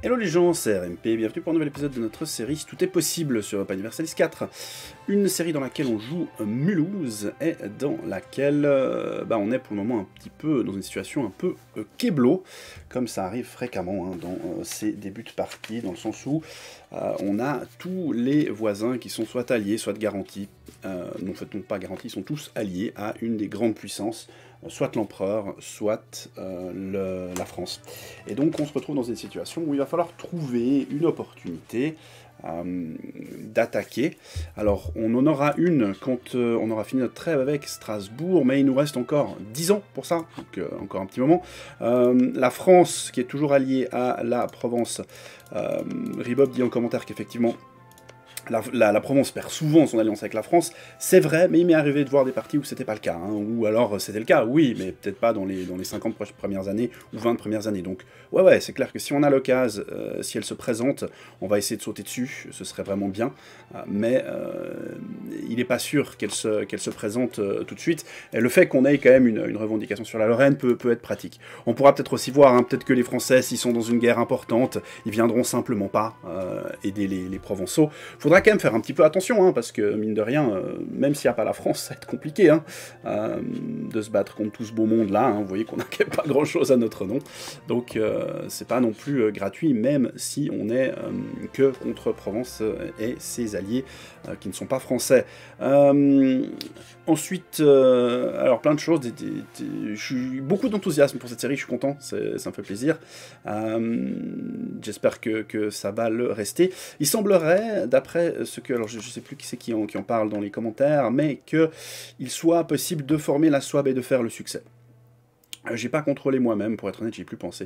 Hello les gens, c'est RMP, bienvenue pour un nouvel épisode de notre série Tout est possible sur Europa Universalis 4. Une série dans laquelle on joue Mulhouse et dans laquelle on est pour le moment un petit peu dans une situation un peu keblo, comme ça arrive fréquemment dans ces débuts de partie, dans le sens où on a tous les voisins qui sont soit alliés, soit garantis, non en fait non pas garantis, ils sont tous alliés à une des grandes puissances, soit l'empereur, soit la France. Et donc on se retrouve dans une situation où il va falloir trouver une opportunité d'attaquer. Alors on en aura une quand on aura fini notre trêve avec Strasbourg, mais il nous reste encore 10 ans pour ça, donc encore un petit moment. La France, qui est toujours alliée à la Provence, Ribob dit en commentaire qu'effectivement la Provence perd souvent son alliance avec la France, c'est vrai, mais il m'est arrivé de voir des parties où c'était pas le cas, ou alors c'était le cas, oui, mais peut-être pas dans les 50 premières années, ou 20 premières années, donc ouais, c'est clair que si on a l'occasion, si elle se présente, on va essayer de sauter dessus, ce serait vraiment bien, mais il n'est pas sûr qu'elle se présente tout de suite, et le fait qu'on ait quand même une revendication sur la Lorraine peut être pratique. On pourra peut-être aussi voir, peut-être que les Français, s'ils sont dans une guerre importante, ils viendront simplement pas aider les Provençaux. Faudra quand même faire un petit peu attention, parce que, mine de rien, même s'il n'y a pas la France, ça va être compliqué de se battre contre tout ce beau monde-là. Vous voyez qu'on n'a quand même pas grand-chose à notre nom. Donc, c'est pas non plus gratuit, même si on est que contre Provence et ses alliés qui ne sont pas français. Ensuite, alors plein de choses, beaucoup d'enthousiasme pour cette série, je suis content, ça me fait plaisir. J'espère que ça va le rester. Il semblerait, d'après ce que, alors je ne sais plus qui c'est qui en parle dans les commentaires, mais qu'il soit possible de former la SWAB et de faire le succès. J'ai pas contrôlé moi-même, pour être honnête, j'y ai plus pensé.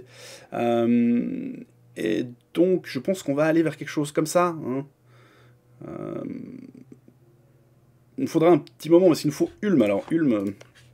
Et donc, je pense qu'on va aller vers quelque chose comme ça. Il nous faudra un petit moment, parce qu'il nous faut Ulm. Alors, Ulm...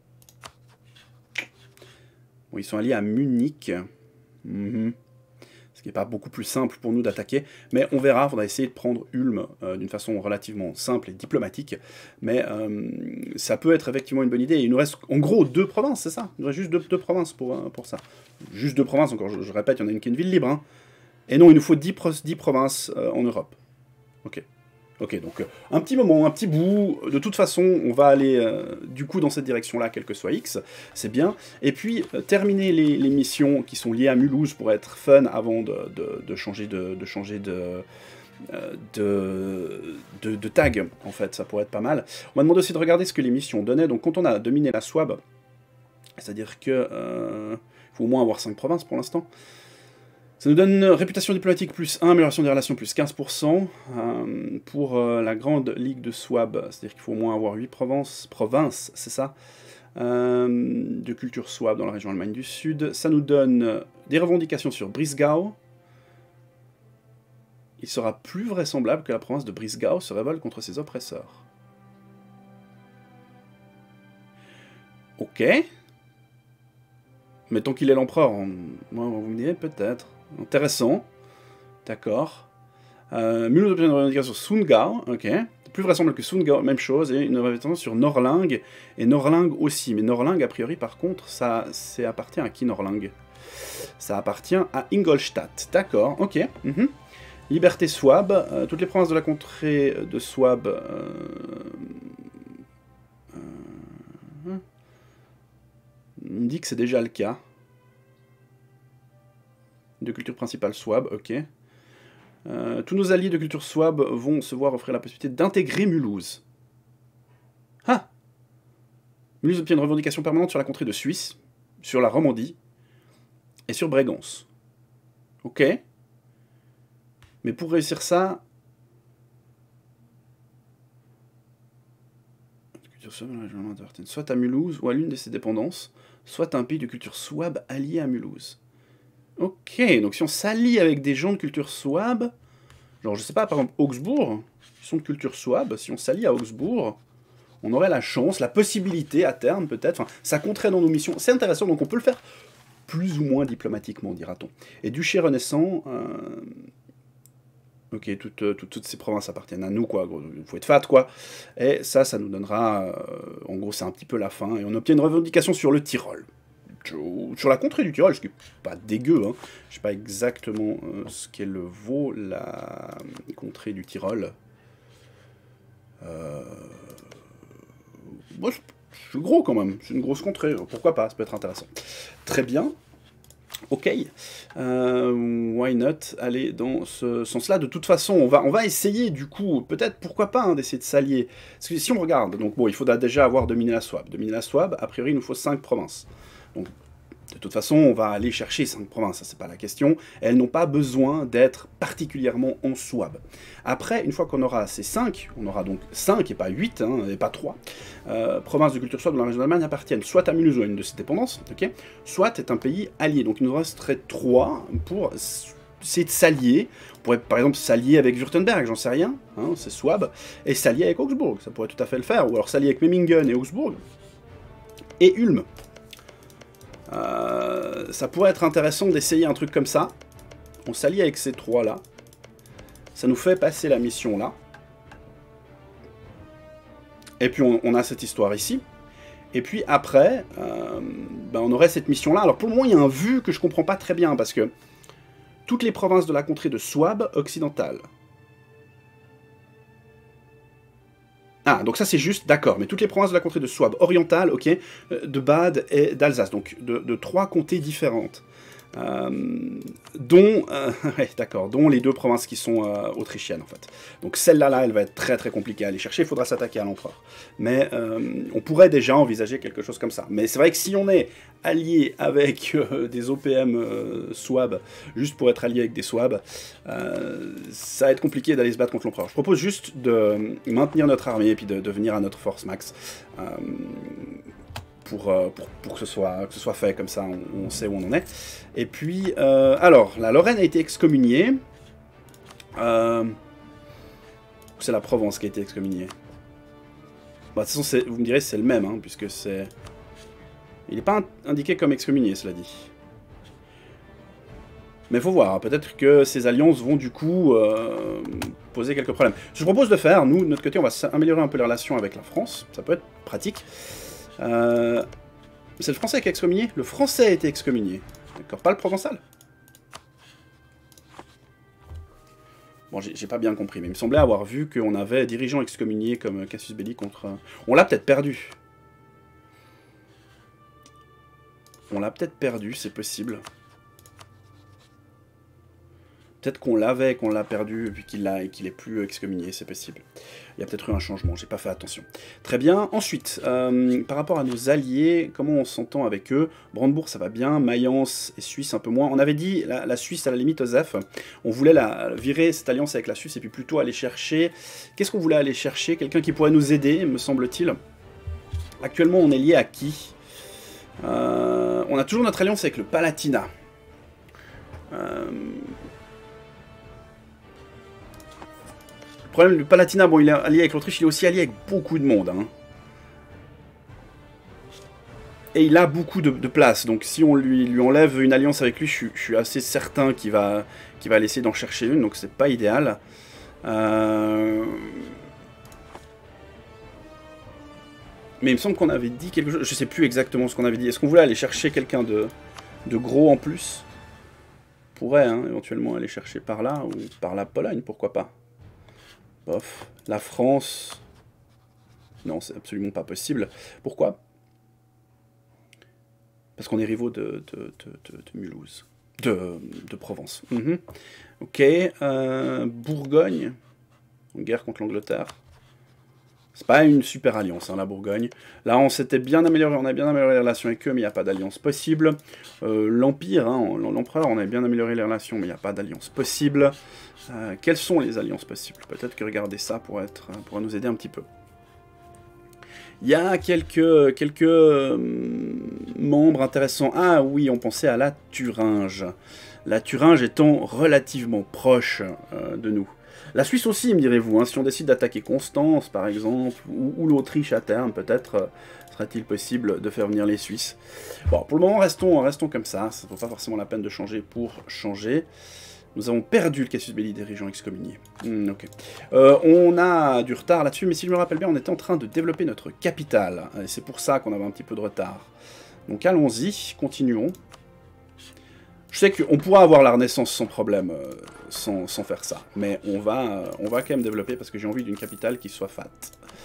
Bon, ils sont alliés à Munich. Ce qui n'est pas beaucoup plus simple pour nous d'attaquer, mais on verra, il faudra essayer de prendre Ulm d'une façon relativement simple et diplomatique, mais ça peut être effectivement une bonne idée. Il nous reste en gros 2 provinces, c'est ça? Il nous reste juste deux provinces pour ça. Juste 2 provinces, encore, je répète, il y en a une qui est une ville libre, et non, il nous faut 10 provinces en Europe. Ok, donc un petit moment, un petit bout, de toute façon, on va aller du coup dans cette direction-là, quel que soit X, c'est bien. Et puis, terminer les missions qui sont liées à Mulhouse pour être fun avant de changer de tag, en fait, ça pourrait être pas mal. On m'a demandé aussi de regarder ce que les missions donnaient, donc quand on a dominé la SWAB, c'est-à-dire que faut au moins avoir 5 provinces pour l'instant. Ça nous donne réputation diplomatique plus 1, amélioration des relations plus 15%. Pour la grande ligue de SWAB, c'est-à-dire qu'il faut au moins avoir 8 provinces, c'est ça, de culture SWAB dans la région Allemagne du Sud. Ça nous donne des revendications sur Brisgau. Il sera plus vraisemblable que la province de Brisgau se révolte contre ses oppresseurs. Ok. Mais tant qu'il est l'empereur, moi, vous me direz peut-être. Intéressant. D'accord. Mulhouse obtient une revendication sur Sundgau. Ok. Plus vraisemblable que Sundgau, même chose. Et une revendication sur Norling. Et Norling aussi. Mais Norling, a priori, par contre, ça appartient à qui, Norling? Ça appartient à Ingolstadt. D'accord. Ok. Liberté SWAB. Toutes les provinces de la contrée de SWAB... on dit que c'est déjà le cas. De culture principale SWAB, ok. Tous nos alliés de culture SWAB vont se voir offrir la possibilité d'intégrer Mulhouse. Ah! Mulhouse obtient une revendication permanente sur la contrée de Suisse, sur la Romandie, et sur Brégance. Ok. Mais pour réussir ça... soit à Mulhouse ou à l'une de ses dépendances, soit à un pays de culture SWAB allié à Mulhouse. Ok, donc si on s'allie avec des gens de culture SWAB, genre je sais pas, par exemple Augsbourg, ils sont de culture SWAB, si on s'allie à Augsbourg, on aurait la chance, la possibilité à terme peut-être, enfin ça compterait dans nos missions, c'est intéressant, donc on peut le faire plus ou moins diplomatiquement, dira-t-on. Et duché renaissant, ok, toutes ces provinces appartiennent à nous, quoi, il faut être fat, quoi, et ça nous donnera, en gros c'est un petit peu la fin, et on obtient une revendication sur le Tyrol. sur la contrée du Tyrol, ce qui n'est pas dégueu. Hein. Je ne sais pas exactement ce qu'elle vaut, la contrée du Tyrol. Bon, c'est gros quand même, c'est une grosse contrée, pourquoi pas, ça peut être intéressant. Très bien. Ok, why not aller dans ce sens-là. De toute façon, on va essayer du coup, peut-être, pourquoi pas, hein, d'essayer de s'allier. Parce que si on regarde, donc bon, il faudra déjà avoir dominé la Souabe. Dominer la Souabe, a priori, il nous faut 5 provinces. Donc, de toute façon, on va aller chercher 5 provinces, ça c'est pas la question. Elles n'ont pas besoin d'être particulièrement en Souabe. Après, une fois qu'on aura ces 5, on aura donc 5 et pas 8, hein, et pas 3, provinces de culture souabe dans la région d'Allemagne appartiennent soit à Mulhouse, une de ses dépendances, okay, soit est un pays allié. Donc il nous resterait 3 pour essayer de s'allier. On pourrait par exemple s'allier avec Württemberg, j'en sais rien, hein, c'est Souabe, et s'allier avec Augsbourg, ça pourrait tout à fait le faire. Ou alors s'allier avec Memmingen et Augsbourg, et Ulm. Ça pourrait être intéressant d'essayer un truc comme ça. On s'allie avec ces 3-là. Ça nous fait passer la mission là. Et puis on a cette histoire ici. Et puis après, on aurait cette mission là. Alors pour le moment, il y a un vu que je comprends pas très bien. Parce que toutes les provinces de la contrée de Souabe occidentale. Ah, donc ça c'est juste, d'accord, mais toutes les provinces de la contrée de Souabe orientale, ok, de Bade et d'Alsace, donc de 3 comtés différentes. Dont, ouais, d'accord, dont les 2 provinces qui sont autrichiennes en fait. Donc celle-là, elle va être très très compliquée à aller chercher, il faudra s'attaquer à l'empereur. Mais on pourrait déjà envisager quelque chose comme ça. Mais c'est vrai que si on est allié avec des OPM Souabe, juste pour être allié avec des Souabes, ça va être compliqué d'aller se battre contre l'empereur. Je propose juste de maintenir notre armée et puis de venir à notre force max. Pour que ce soit fait, comme ça on sait où on en est. Et puis, alors, la Lorraine a été excommuniée. C'est la Provence qui a été excommuniée. Bah, de toute façon, vous me direz c'est le même, hein, puisque c'est... Il n'est pas indiqué comme excommunié, cela dit. Mais il faut voir, peut-être que ces alliances vont du coup poser quelques problèmes. Ce que je propose de faire, nous, de notre côté, on va améliorer un peu les relations avec la France. Ça peut être pratique. C'est le français qui a excommunié? Le français a été excommunié. D'accord, pas le provençal. Bon, j'ai pas bien compris, mais il me semblait avoir vu qu'on avait dirigeants excommuniés comme Cassius Belli contre... On l'a peut-être perdu. On l'a peut-être perdu, c'est possible. Peut-être qu'on l'avait, qu'on l'a perdu, puis qu'il est plus excommunié, c'est possible. Il y a peut-être eu un changement, j'ai pas fait attention. Très bien, ensuite, par rapport à nos alliés, comment on s'entend avec eux? Brandebourg, ça va bien, Mayence et Suisse un peu moins. On avait dit la Suisse à la limite, Osef, on voulait virer cette alliance avec la Suisse et puis plutôt aller chercher... Qu'est-ce qu'on voulait aller chercher? Quelqu'un qui pourrait nous aider, me semble-t-il. Actuellement, on est lié à qui? On a toujours notre alliance avec le Palatinat. Le problème du Palatinat, bon, il est allié avec l'Autriche, il est aussi allié avec beaucoup de monde. Hein. Et il a beaucoup de place, donc si on lui enlève une alliance avec lui, je suis assez certain qu'il va essayer d'en chercher une, donc c'est pas idéal. Mais il me semble qu'on avait dit quelque chose, je sais plus exactement ce qu'on avait dit. Est-ce qu'on voulait aller chercher quelqu'un de gros en plus? On pourrait hein, éventuellement aller chercher par là, ou par la Pologne, pourquoi pas. Bof. La France... Non, c'est absolument pas possible. Pourquoi? Parce qu'on est rivaux de Mulhouse. De Provence. Ok. Bourgogne. En guerre contre l'Angleterre. C'est pas une super alliance, hein, la Bourgogne. Là, on s'était bien amélioré, on a bien amélioré les relations avec eux, mais il n'y a pas d'alliance possible. L'Empire, hein, l'Empereur, on a bien amélioré les relations, mais il n'y a pas d'alliance possible. Quelles sont les alliances possibles? Peut-être que regarder ça pourrait nous aider un petit peu. Il y a quelques membres intéressants. Ah oui, on pensait à la Thuringe. La Thuringe étant relativement proche de nous. La Suisse aussi, me direz-vous, hein, si on décide d'attaquer Constance, par exemple, ou l'Autriche à terme, peut-être serait-il possible de faire venir les Suisses. Bon, pour le moment, restons comme ça. Ça ne vaut pas forcément la peine de changer pour changer. Nous avons perdu le Cassius Belli des régions excommuniées. Ok. On a du retard là-dessus, mais si je me rappelle bien, on était en train de développer notre capitale. Et c'est pour ça qu'on avait un petit peu de retard. Donc allons-y, continuons. Je sais qu'on pourra avoir la Renaissance sans problème, sans faire ça. Mais on va quand même développer parce que j'ai envie d'une capitale qui soit fat.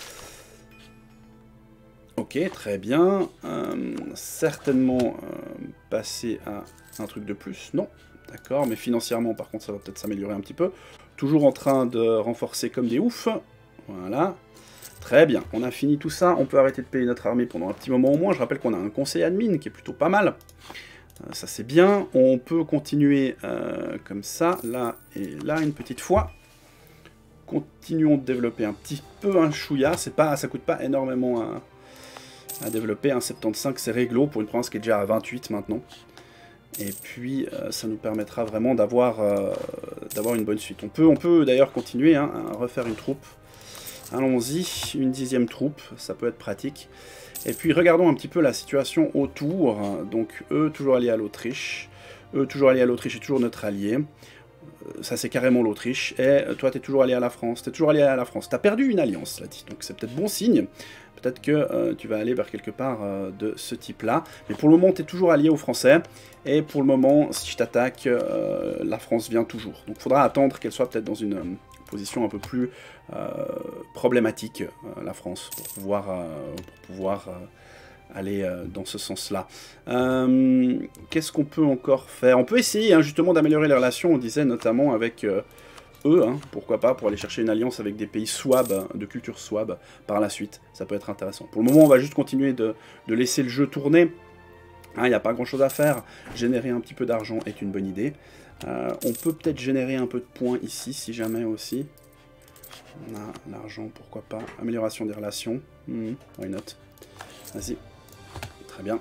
Ok, très bien. Certainement passer à un truc de plus. Non, d'accord, mais financièrement, par contre, ça va peut-être s'améliorer un petit peu. Toujours en train de renforcer comme des oufs. Voilà. Très bien, on a fini tout ça. On peut arrêter de payer notre armée pendant un petit moment au moins. Je rappelle qu'on a un conseil admin qui est plutôt pas mal. Ça c'est bien, on peut continuer comme ça, là et là une petite fois. Continuons de développer un petit peu un chouïa, ça coûte pas énormément à développer, un 75 c'est réglo pour une province qui est déjà à 28 maintenant. Et puis ça nous permettra vraiment d'avoir une bonne suite. On peut d'ailleurs continuer à refaire une troupe. Allons-y, une 10e troupe, ça peut être pratique. Et puis regardons un petit peu la situation autour. Donc eux toujours alliés à l'Autriche. Eux toujours alliés à l'Autriche et toujours notre allié. Ça c'est carrément l'Autriche. Et toi t'es toujours allié à la France. T'es toujours allié à la France. T'as perdu une alliance, cela dit. Donc c'est peut-être bon signe. Peut-être que tu vas aller vers quelque part de ce type-là. Mais pour le moment t'es toujours allié aux Français. Et pour le moment, si je t'attaque, la France vient toujours. Donc il faudra attendre qu'elle soit peut-être dans une position un peu plus problématique, la France, pour pouvoir aller dans ce sens-là. Qu'est-ce qu'on peut encore faire? On peut essayer justement d'améliorer les relations, on disait notamment avec eux, pourquoi pas, pour aller chercher une alliance avec des pays souabes, de culture souabe, par la suite. Ça peut être intéressant. Pour le moment, on va juste continuer de laisser le jeu tourner. Il n'y a pas grand-chose à faire. Générer un petit peu d'argent est une bonne idée. On peut peut-être générer un peu de points ici, si jamais aussi. On a l'argent, pourquoi pas. Amélioration des relations. Why not? Vas-y. Très bien.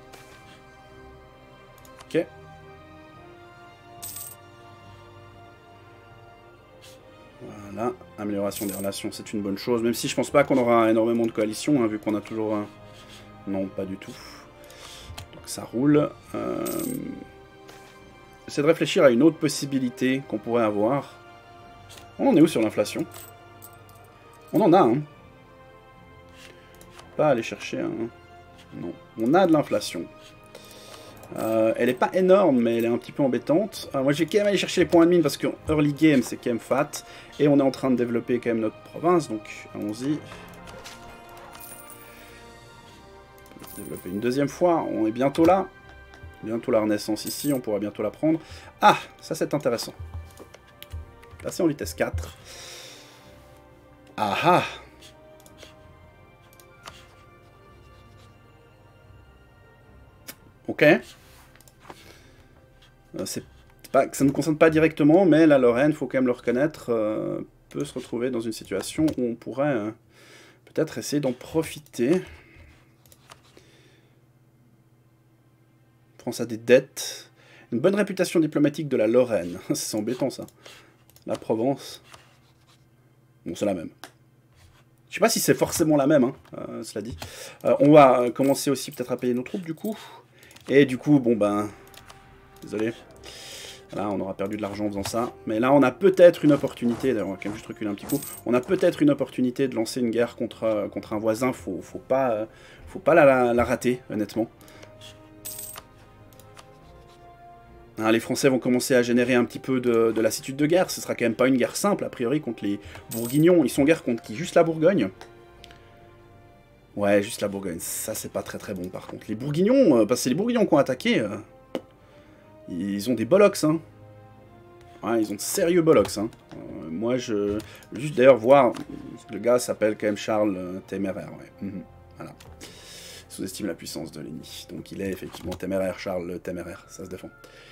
Ok. Voilà. Amélioration des relations, c'est une bonne chose. Même si je pense pas qu'on aura énormément de coalitions, vu qu'on a toujours un... Non, pas du tout. Donc ça roule. J'essaie de réfléchir à une autre possibilité qu'on pourrait avoir. On en est où sur l'inflation? On en a, hein. Pas aller chercher un... Non. On a de l'inflation. Elle est pas énorme, mais elle est un petit peu embêtante. Moi, j'ai quand même aller chercher les points admin parce que early game, c'est quand même fat. Et on est en train de développer quand même notre province, donc allons-y. Développer une deuxième fois. On est bientôt là. Bientôt la Renaissance ici, on pourra bientôt la prendre. Ah, ça c'est intéressant. Passer en vitesse 4. Ah ah! Ok. Ça ne nous concerne pas directement, mais la Lorraine, il faut quand même le reconnaître, peut se retrouver dans une situation où on pourrait peut-être essayer d'en profiter. France a des dettes. Une bonne réputation diplomatique de la Lorraine. C'est embêtant ça. La Provence. Bon, c'est la même. Je sais pas si c'est forcément la même, cela dit. On va commencer aussi peut-être à payer nos troupes du coup. Et du coup, bon ben... Désolé. Là, on aura perdu de l'argent en faisant ça. Mais là, on a peut-être une opportunité, d'ailleurs, on va quand même juste reculer un petit coup. On a peut-être une opportunité de lancer une guerre contre un voisin. Faut pas la rater, honnêtement. Les Français vont commencer à générer un petit peu de lassitude de guerre. Ce sera quand même pas une guerre simple, a priori, contre les Bourguignons. Ils sont en guerre contre qui? Juste la Bourgogne? Ouais, juste la Bourgogne. Ça, c'est pas très très bon, par contre. Les Bourguignons, parce que c'est les Bourguignons qui ont attaqué. Ils ont des bollocks, hein. Ouais, ils ont de sérieux bollocks, hein. Moi, juste d'ailleurs voir... Le gars s'appelle quand même Charles Téméraire, ouais. Voilà. Sous-estime la puissance de l'ennemi. Donc il est effectivement téméraire, Charles Téméraire. Ça se défend.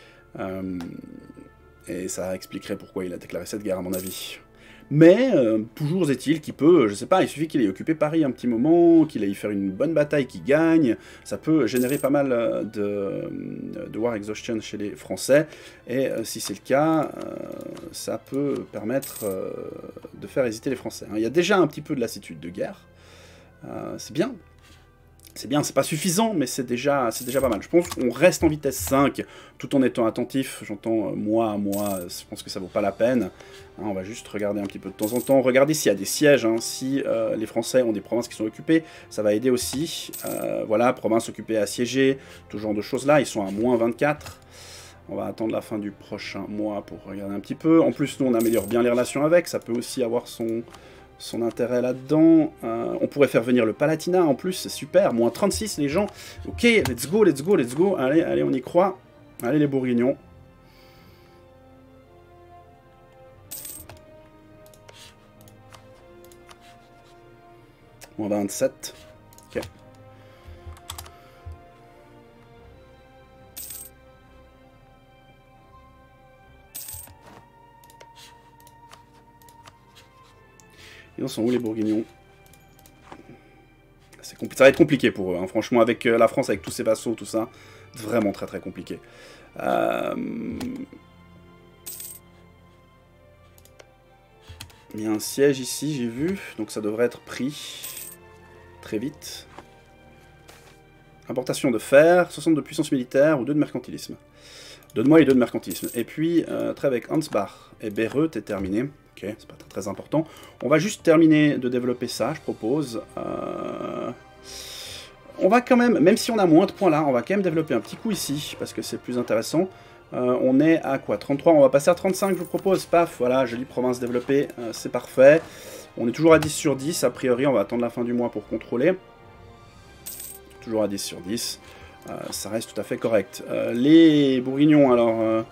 Et ça expliquerait pourquoi il a déclaré cette guerre, à mon avis. Mais, toujours est-il qu'il peut, je sais pas, il suffit qu'il ait occupé Paris un petit moment, qu'il aille faire une bonne bataille, qu'il gagne, ça peut générer pas mal de war exhaustion chez les Français, et si c'est le cas, ça peut permettre de faire hésiter les Français. Il y a déjà un petit peu de lassitude de guerre, c'est bien C'est bien, c'est pas suffisant, mais c'est déjà pas mal. Je pense qu'on reste en vitesse 5, tout en étant attentif. J'entends moi, je pense que ça vaut pas la peine. Hein, on va juste regarder un petit peu de temps en temps. Regardez s'il y a des sièges, hein. Si les Français ont des provinces qui sont occupées, ça va aider aussi. Voilà, provinces occupées assiégées, tout genre de choses là. Ils sont à moins 24. On va attendre la fin du prochain mois pour regarder un petit peu. En plus, nous, on améliore bien les relations avec. Ça peut aussi avoir son intérêt là-dedans. On pourrait faire venir le Palatinat en plus, c'est super. Moins 36 les gens. Ok, let's go, let's go, let's go. Allez, allez, on y croit. Allez les Bourguignons. Moins 27. Ok. Ils en sont où les Bourguignons? Ça va être compliqué pour eux, hein. Franchement, avec la France, avec tous ses vassaux, tout ça, vraiment très très compliqué. Il y a un siège ici, j'ai vu, donc ça devrait être pris très vite. Importation de fer, 60 de puissance militaire ou 2 de mercantilisme. 2 de moi et 2 de mercantilisme. Et puis, trêve avec Ansbach et Bayreuth est terminé. Ok, c'est pas très important. On va juste terminer de développer ça, je propose. On va quand même si on a moins de points là, on va quand même développer un petit coup ici, parce que c'est plus intéressant. On est à quoi? 33, on va passer à 35, je vous propose. Paf, voilà, jolie province développée, c'est parfait. On est toujours à 10 sur 10, a priori, on va attendre la fin du mois pour contrôler. Toujours à 10 sur 10. Ça reste tout à fait correct. Les Bourguignons, alors...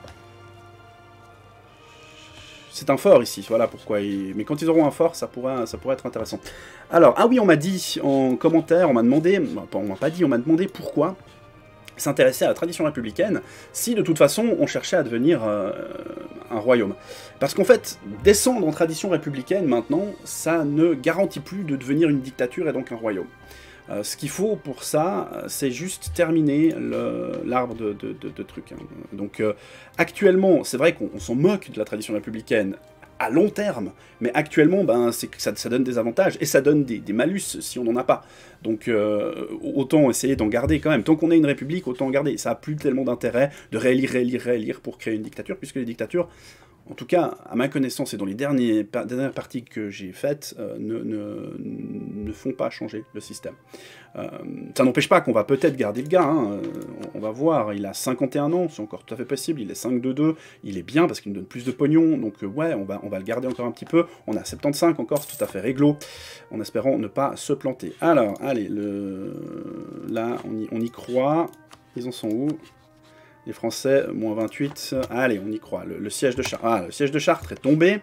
c'est un fort ici, voilà pourquoi. Mais quand ils auront un fort, ça pourrait être intéressant. Alors, ah oui, on m'a dit en commentaire, on m'a demandé... on m'a pas dit, on m'a demandé pourquoi s'intéresser à la tradition républicaine si de toute façon on cherchait à devenir un royaume. Parce qu'en fait, descendre en tradition républicaine maintenant, ça ne garantit plus de devenir une dictature et donc un royaume. Ce qu'il faut pour ça, c'est juste terminer l'arbre de trucs. Hein. Donc actuellement, c'est vrai qu'on s'en moque de la tradition républicaine à long terme, mais actuellement, ben, ça donne des avantages, et ça donne des malus si on n'en a pas. Donc autant essayer d'en garder quand même. Tant qu'on est une république, autant en garder. Ça n'a plus tellement d'intérêt de réélire pour créer une dictature, puisque les dictatures, en tout cas, à ma connaissance et dans les dernières parties que j'ai faites, ne font pas changer le système. Ça n'empêche pas qu'on va peut-être garder le gars, hein. On va voir, il a 51 ans, c'est encore tout à fait possible, il est 5-2-2, il est bien parce qu'il nous donne plus de pognon, donc ouais, on va le garder encore un petit peu. On a 75 encore, c'est tout à fait réglo, en espérant ne pas se planter. Alors, allez, là, on y croit. Ils en sont où ? Les Français, moins 28. Allez, on y croit. Le siège de Chartres. Ah, le siège de Chartres est tombé.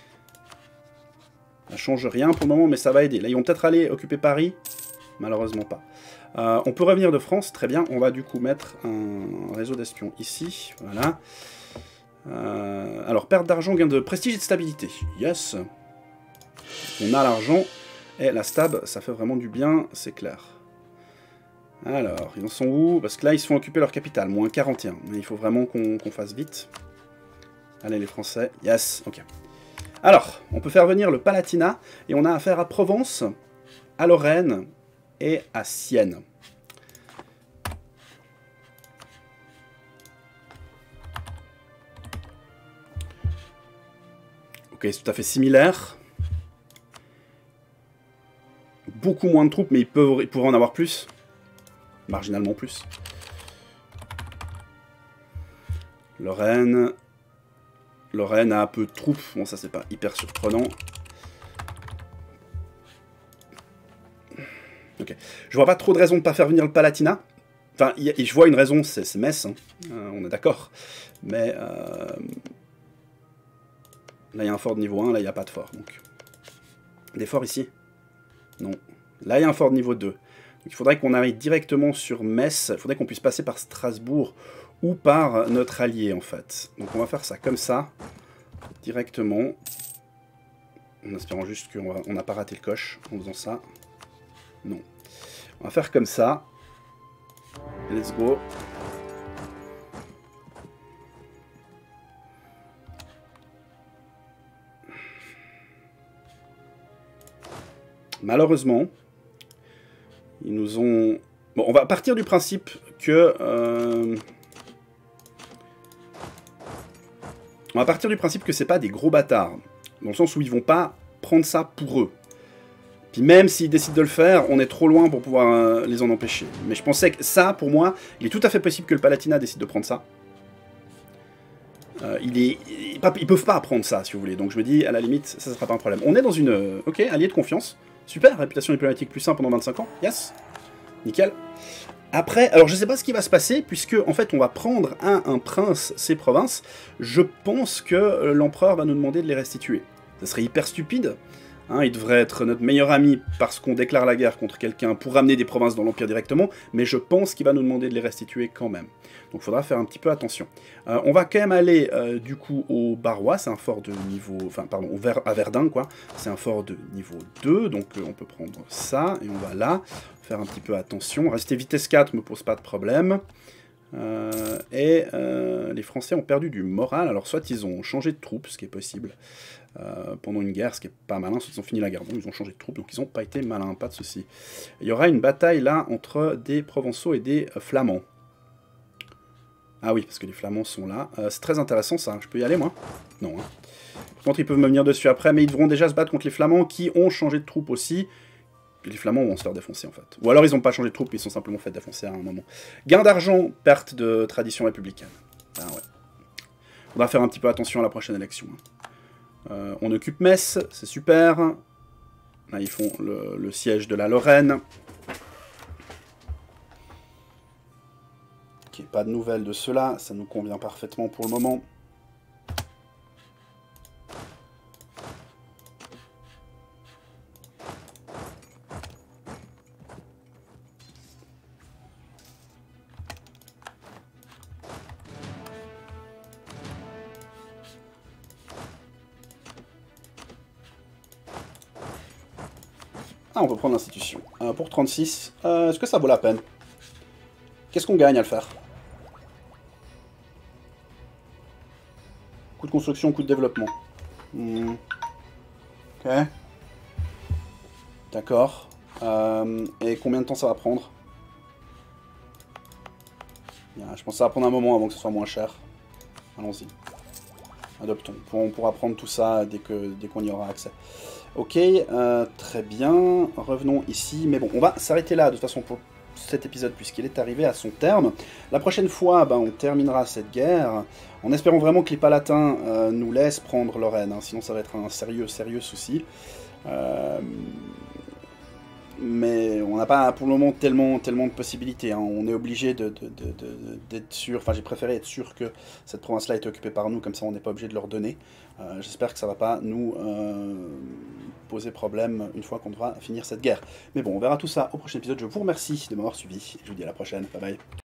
Ça change rien pour le moment, mais ça va aider. Là, ils vont peut-être aller occuper Paris. Malheureusement pas. On peut revenir de France, très bien. On va du coup mettre un réseau d'espions ici. Voilà. Alors, perte d'argent, gain de prestige et de stabilité. Yes. On a l'argent. Et la stab, ça fait vraiment du bien, c'est clair. Alors, ils en sont où? Parce que là, ils se font occuper leur capitale, moins 41. Mais il faut vraiment qu'on fasse vite. Allez, les Français. Yes, ok. Alors, on peut faire venir le Palatinat, et on a affaire à Provence, à Lorraine et à Sienne. Ok, c'est tout à fait similaire. Beaucoup moins de troupes, mais ils pourraient en avoir plus. Marginalement plus. Lorraine a un peu de troupes. Bon, ça, c'est pas hyper surprenant. Ok. Je vois pas trop de raison de ne pas faire venir le Palatinat. Enfin, je vois une raison, c'est Metz. Hein. On est d'accord. Mais... là, il y a un fort de niveau 1, là, il n'y a pas de fort. Donc. Des forts ici? Non. Là, il y a un fort de niveau 2. Donc, il faudrait qu'on arrive directement sur Metz. Il faudrait qu'on puisse passer par Strasbourg ou par notre allié, en fait. Donc, on va faire ça comme ça, directement. En espérant juste qu'on n'a pas raté le coche en faisant ça. Non. On va faire comme ça. Let's go. Malheureusement, Ils nous ont... Bon, on va partir du principe que... On va partir du principe que c'est pas des gros bâtards. Dans le sens où ils vont pas prendre ça pour eux. Puis même s'ils décident de le faire, on est trop loin pour pouvoir les en empêcher. Mais je pensais que ça, pour moi, il est tout à fait possible que le Palatinat décide de prendre ça. Ils peuvent pas prendre ça, si vous voulez. Donc je me dis, à la limite, ça sera pas un problème. On est dans une... ok, allié de confiance. Super, réputation diplomatique plus 1 pendant 25 ans. Yes. Nickel. Après, alors je sais pas ce qui va se passer, puisque en fait on va prendre un prince ces provinces. Je pense que l'empereur va nous demander de les restituer. Ça serait hyper stupide. Hein, il devrait être notre meilleur ami parce qu'on déclare la guerre contre quelqu'un pour ramener des provinces dans l'Empire directement, mais je pense qu'il va nous demander de les restituer quand même. Donc il faudra faire un petit peu attention. On va quand même aller du coup au Barrois, c'est un fort de niveau... Enfin pardon, à Verdun quoi, c'est un fort de niveau 2, donc on peut prendre ça, et on va là, faire un petit peu attention. Rester vitesse 4 me pose pas de problème. Les Français ont perdu du moral, alors soit ils ont changé de troupe, ce qui est possible, pendant une guerre, ce qui est pas malin, soit ils ont fini la guerre, bon, ils ont changé de troupe, donc ils n'ont pas été malins, pas de souci. Il y aura une bataille là entre des Provençaux et des Flamands. Ah oui, parce que les Flamands sont là. C'est très intéressant ça, je peux y aller moi? Non. Hein. Par contre ils peuvent me venir dessus après, mais ils devront déjà se battre contre les Flamands qui ont changé de troupe aussi. Les Flamands vont se faire défoncer en fait. Ou alors ils n'ont pas changé de troupe, ils sont simplement fait défoncer à un moment. Gain d'argent, perte de tradition républicaine. Ah ouais. On va faire un petit peu attention à la prochaine élection. On occupe Metz, c'est super. Là ils font le siège de la Lorraine. Ok, pas de nouvelles de cela, ça nous convient parfaitement pour le moment. Ah, on peut prendre l'institution. Pour 36, est-ce que ça vaut la peine? Qu'est-ce qu'on gagne à le faire? Coût de construction, coût de développement. Ok. D'accord. Et combien de temps ça va prendre? Je pense que ça va prendre un moment avant que ce soit moins cher. Allons-y. Adoptons. On pourra prendre tout ça dès qu'on y aura accès. Ok, très bien. Revenons ici. Mais bon, on va s'arrêter là de toute façon pour cet épisode puisqu'il est arrivé à son terme. La prochaine fois, on terminera cette guerre en espérant vraiment que les Palatins nous laissent prendre Lorraine. Hein, sinon ça va être un sérieux souci. Mais on n'a pas pour le moment tellement de possibilités. Hein. On est obligé d'être sûr, enfin j'ai préféré être sûr que cette province-là est occupée par nous, comme ça on n'est pas obligé de leur donner. J'espère que ça ne va pas nous poser problème une fois qu'on devra finir cette guerre. Mais bon, on verra tout ça au prochain épisode. Je vous remercie de m'avoir suivi. Je vous dis à la prochaine. Bye bye.